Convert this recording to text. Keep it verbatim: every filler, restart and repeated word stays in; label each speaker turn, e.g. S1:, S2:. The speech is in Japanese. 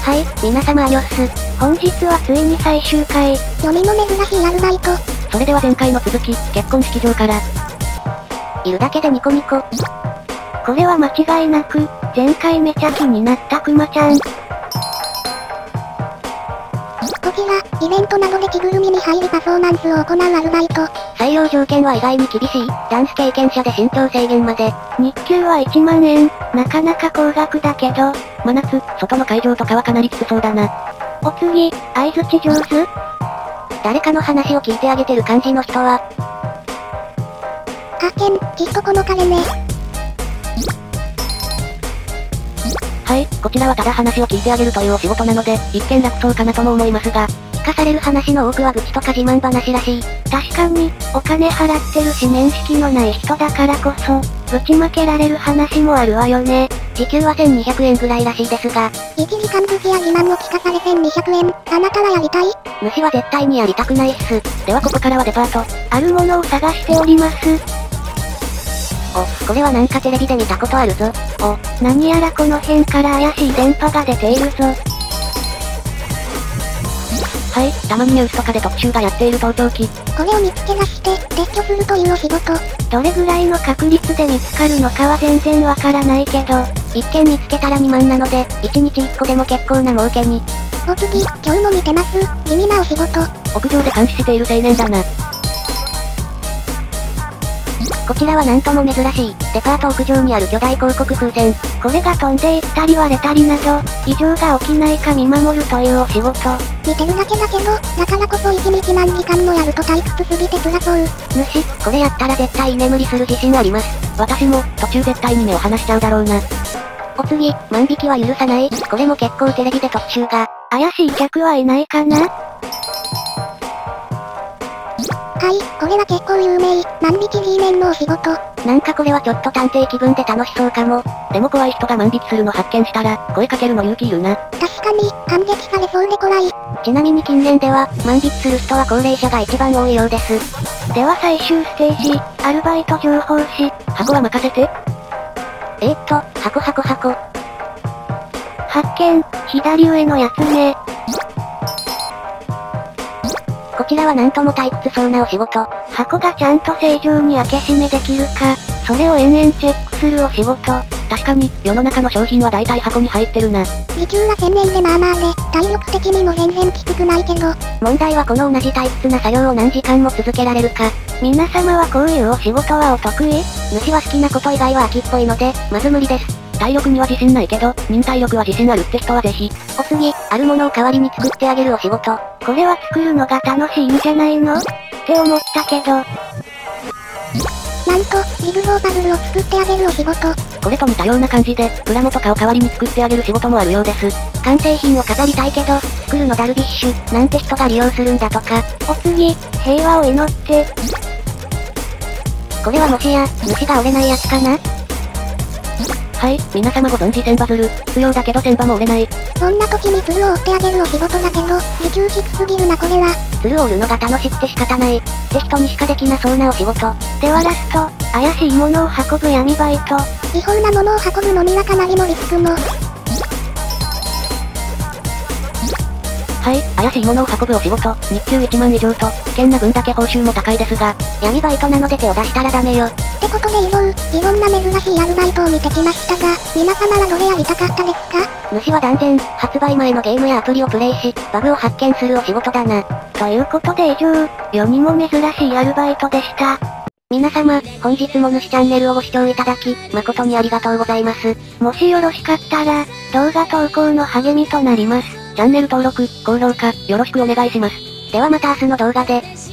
S1: はい、皆様アニョッス。
S2: 本日はついに最終回。
S3: 読みの珍しいアルバイト。
S1: それでは前回の続き、結婚式場から。いるだけでニコニコ。
S2: これは間違いなく、前回めちゃ気になったクマちゃん。こ
S3: ちら、イベントなどで着ぐるみに入りパフォーマンスを行うアルバイト。
S1: 採用条件は意外に厳しい。ダンス経験者で身長制限まで。
S2: 日給はいちまんえん。なかなか高額だけど。
S1: 真夏、外の会場とかはかなりきつそうだな。
S2: お次、相づち上手？
S1: 誰かの話を聞いてあげてる感じの人は。
S3: 発見、きっとこの彼ね。
S1: はい、こちらはただ話を聞いてあげるというお仕事なので、一見楽そうかなとも思いますが、聞かされる話の多くは愚痴とか自慢話らしい。
S2: 確かに、お金払ってるし面識のない人だからこそ、ぶちまけられる話もあるわよね。
S1: 時給はせんにひゃくえんぐらいらしいですが、
S3: いちじかん愚痴や自慢を聞かされせんにひゃくえん、あなたはやりたい？
S1: 主は絶対にやりたくないっす。ではここからはデパート。
S2: あるものを探しております。
S1: お、これはなんかテレビで見たことあるぞ。
S2: お、何やらこの辺から怪しい電波が出ているぞ。
S1: はい、たまにニュースとかで特集がやっている盗聴器。
S3: これを見つけ出して、撤去するというお仕事。
S2: どれぐらいの確率で見つかるのかは全然わからないけど、
S1: 一件見つけたらにまんなので、いちにちいっこでも結構な儲けに。
S3: お次、今日も見てます。地味なお仕事。
S1: 屋上で監視している青年だな。こちらはなんとも珍しい、デパート屋上にある巨大広告風船。
S2: これが飛んでいったり割れたりなど、異常が起きないか見守るというお仕事。
S3: 見てるだけだけど、だからこそいちにち何時間もやると退屈すぎて辛そう。
S1: 主、これやったら絶対居眠りする自信あります。私も、途中絶対に目を離しちゃうだろうな。お次、万引きは許さない。これも結構テレビで特集が。
S2: 怪しい客はいないかな？
S3: はい、これは結構有名、万引き G メンのお仕事。
S1: なんかこれはちょっと探偵気分で楽しそうかも。でも怖い人が万引きするの発見したら、声かけるの勇気いるな。
S3: 確かに、反撃されそうで怖い。
S1: ちなみに近年では、万引きする人は高齢者が一番多いようです。
S2: では最終ステージ、アルバイト情報誌。
S1: 箱は任せて。えーっと、箱箱箱。
S2: 発見、左上のやつね。
S1: こちらはなんとも退屈そうなお仕事。
S2: 箱がちゃんと正常に開け閉めできるか、それを延々チェックするお仕事。
S1: 確かに、世の中の商品は大体箱に入ってるな。
S3: 時給はせんえんでまあまあで、体力的にも全然きつくないけど。
S1: 問題はこの同じ退屈な作業を何時間も続けられるか。
S2: 皆様はこういうお仕事はお得意？
S1: 主は好きなこと以外は秋っぽいので、まず無理です。体力には自信ないけど、忍耐力は自信あるって人はぜひ。お次、あるものを代わりに作ってあげるお仕事。
S2: これは作るのが楽しいんじゃないの？って思ったけど。
S3: なんと、ジグソーパズルを作ってあげるお仕事。
S1: これと似たような感じで、プラモとかを代わりに作ってあげる仕事もあるようです。完成品を飾りたいけど、作るのダルビッシュ、なんて人が利用するんだとか。
S2: お次、平和を祈って。
S1: これはもしや、主が折れないやつかな？はい、皆様ご存知千羽鶴。不要だけど千羽も折れない。
S3: そんな時に鶴を折ってあげるお仕事だけど、時給低すぎるなこれは。
S1: 鶴を折るのが楽しくて仕方ない。って人にしかできなそうなお仕事。
S2: ではラスト、怪しいものを運ぶ闇バイト。
S3: 違法なものを運ぶのにはかなりのリスクも。
S1: はい、怪しいものを運ぶお仕事、日給いちまん以上と、危険な分だけ報酬も高いですが、闇バイトなので手を出したらダメよ。
S3: ってことで以上、いろんな珍しいアルバイトを見てきましたが、皆様はどれやりたかったですか？
S1: 主は断然、発売前のゲームやアプリをプレイし、バグを発見するお仕事だな。
S2: ということで以上、世にも珍しいアルバイトでした。
S1: 皆様、本日も主チャンネルをご視聴いただき、誠にありがとうございます。
S2: もしよろしかったら、動画投稿の励みとなります。
S1: チャンネル登録、高評価、よろしくお願いします。ではまた明日の動画で。